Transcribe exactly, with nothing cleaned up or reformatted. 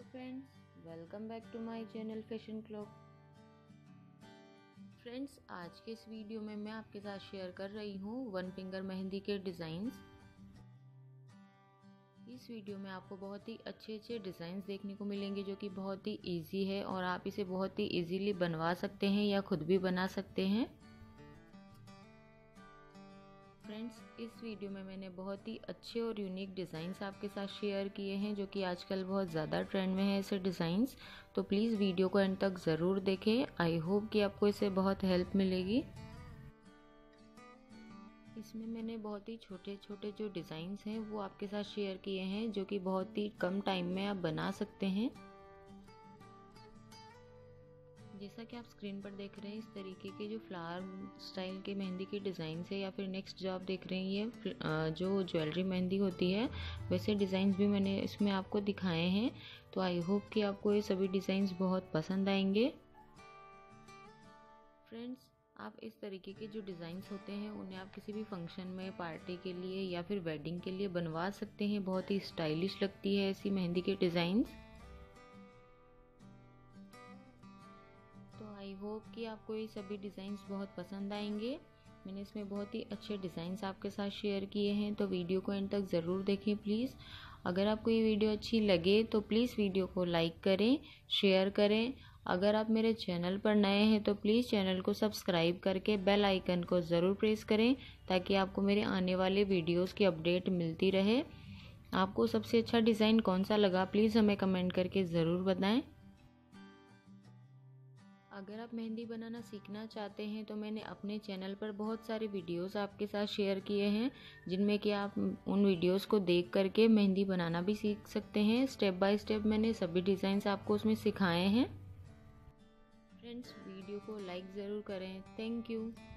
Hello friends, welcome back to my channel fashion club. Friends, आज के इस video में मैं आपके साथ शेयर कर रही हूँ वन फिंगर मेहंदी के डिज़ाइंस। इस वीडियो में आपको बहुत ही अच्छे अच्छे डिज़ाइंस देखने को मिलेंगे जो कि बहुत ही इजी है और आप इसे बहुत ही इजीली बनवा सकते हैं या खुद भी बना सकते हैं। फ्रेंड्स, इस वीडियो में मैंने बहुत ही अच्छे और यूनिक डिज़ाइंस आपके साथ शेयर किए हैं जो कि आजकल बहुत ज़्यादा ट्रेंड में है ऐसे डिज़ाइंस। तो प्लीज़ वीडियो को एंड तक ज़रूर देखें। आई होप कि आपको इससे बहुत हेल्प मिलेगी। इसमें मैंने बहुत ही छोटे छोटे जो डिज़ाइंस हैं वो आपके साथ शेयर किए हैं जो कि बहुत ही कम टाइम में आप बना सकते हैं। जैसा कि आप स्क्रीन पर देख रहे हैं, इस तरीके के जो फ्लावर स्टाइल के मेहंदी की डिज़ाइन है या फिर नेक्स्ट जो आप देख रहे हैं ये जो ज्वेलरी मेहंदी होती है, वैसे डिज़ाइंस भी मैंने इसमें आपको दिखाए हैं। तो आई होप कि आपको ये सभी डिज़ाइंस बहुत पसंद आएंगे। फ्रेंड्स, आप इस तरीके के जो डिज़ाइंस होते हैं उन्हें आप किसी भी फंक्शन में, पार्टी के लिए या फिर वेडिंग के लिए बनवा सकते हैं। बहुत ही स्टाइलिश लगती है ऐसी मेहंदी के डिज़ाइंस। तो आई होप कि आपको ये सभी डिज़ाइंस बहुत पसंद आएंगे। मैंने इसमें बहुत ही अच्छे डिज़ाइंस आपके साथ शेयर किए हैं, तो वीडियो को एंड तक ज़रूर देखें प्लीज़। अगर आपको ये वीडियो अच्छी लगे तो प्लीज़ वीडियो को लाइक करें, शेयर करें। अगर आप मेरे चैनल पर नए हैं तो प्लीज़ चैनल को सब्सक्राइब करके बेल आइकन को ज़रूर प्रेस करें ताकि आपको मेरे आने वाले वीडियोज़ की अपडेट मिलती रहे। आपको सबसे अच्छा डिज़ाइन कौन सा लगा प्लीज़ हमें कमेंट करके ज़रूर बताएं। अगर आप मेहंदी बनाना सीखना चाहते हैं तो मैंने अपने चैनल पर बहुत सारे वीडियोस आपके साथ शेयर किए हैं जिनमें कि आप उन वीडियोस को देख करके मेहंदी बनाना भी सीख सकते हैं। स्टेप बाय स्टेप मैंने सभी डिज़ाइंस आपको उसमें सिखाए हैं। फ्रेंड्स, वीडियो को लाइक ज़रूर करें। Thank you.